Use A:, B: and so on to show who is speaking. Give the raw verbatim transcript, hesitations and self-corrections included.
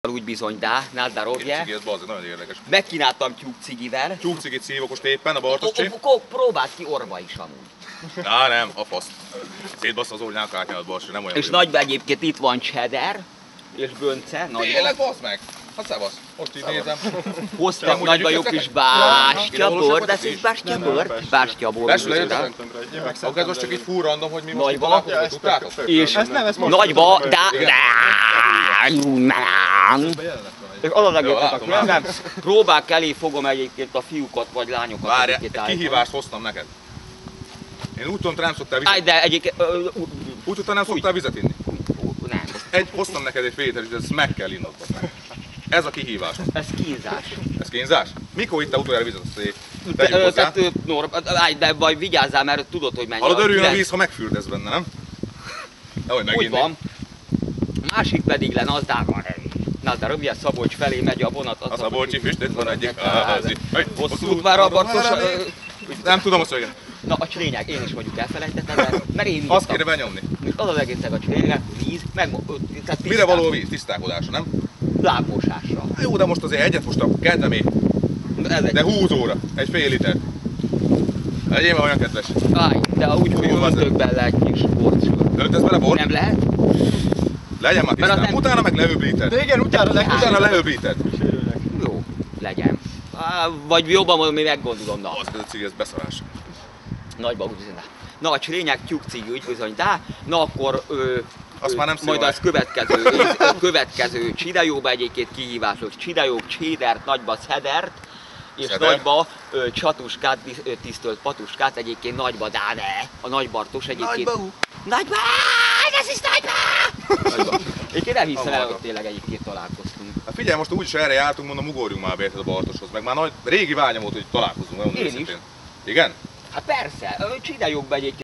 A: Úgy bizony, dá, náddarovje.
B: Cigi, ez bazd, nagyon érdekes.
A: Megkínáltam tyúkcigivel.
B: Tyúkcigit szívok most éppen a Bartoscsi.
A: Próbáld ki orva is amúgy.
B: Á, nem, a fasz. Szétbassza az ornyák átnyalad Barsi, nem olyan.
A: És nagyban egyébként itt van cheddar és bönce.
B: Tényleg, bassz meg! Hát szevasz, most így nézem.
A: Hoztam nagyba jó kis bástyabort, de ez is bástyabort? Bástyabort.
B: Besülejétek? Akkor ez most csak így full random, hogy mi most itt találkozunk, tudtátok?
A: És nagyba, dá, és az az egészet, nem, próbák elé fogom egyébként a fiúkat vagy lányokat.
B: Várj, egy kihívást hoztam neked. Én úgy tudom, te nem szoktál vizet.
A: Áj, de egyébként...
B: Úgy tudtam, nem szoktál vizet inni.
A: Nem.
B: Egy, hoztam neked egy fél liter, és ezt meg kell innod. Ez a kihívás.
A: Ez kínzás.
B: Ez kínzás? Mikor ittál utoljára vizet? Azt tegyük hozzá.
A: Áj, de baj, vigyázzál, mert tudod, hogy mennyi.
B: Hallod, örüljön a víz, ha megfürdesz benne, nem? Nehogy megint.
A: Úgy van. Másik pedig len az dában. Na, de rövid Szabolcs felé megy a vonat.
B: A Szabolcsi füstöt van egyik.
A: Hosszú útvára Bartos.
B: Nem tudom azt, hogy...
A: Na, a lényeg, én is mondjuk elfelejtettem, mert én
B: azt kéne benyomni.
A: Az az egésznek a lényeg, víz, meg...
B: Mire való a víz? Tisztálkodásra, nem?
A: Lábmosásra.
B: Jó, de most azért egyet mostam, kedvemé. De húzóra, egy fél liter. Legyél már olyan kedves.
A: Áj, de úgy, hogy öntök bele egy kis borcsot.
B: Öntesz bele bort?
A: Nem lehet?
B: Legyen már tisztán. Nem... Utána meg leöblíted.
C: De igen, utána, le...
B: utána leöblíted.
A: Jó, legyen. Á, vagy jobban mondom, mi meggondolom. Na.
B: Az, ez a cigi, ez beszarás.
A: Nagyba úgy bizony. Na, a lényeg tyúkcigi úgy bizony, de na akkor... Ö,
B: Azt már nem
A: majd az következő, következő csidajóba egyébként kihívásos csidajók, csédert, nagyba szedert, és
B: Szeder. Nagyba
A: ö, csatuskát, tisztölt patuskát, egyébként nagyba dáne, a Nagy Bartos egyébként.
B: Nagyba!
A: Nagyba! Ez is nagyba! Nagyba. Egyébként nem hiszem el, hogy tényleg egyébként találkoztunk.
B: Hát figyelj, most úgyis erre jártunk, mondom, ugorjunk már be a Bartoshoz, meg már nagy, régi vágyam volt, hogy találkozunk.
A: Én is.
B: Igen?
A: Hát persze, csidajókba egyébként.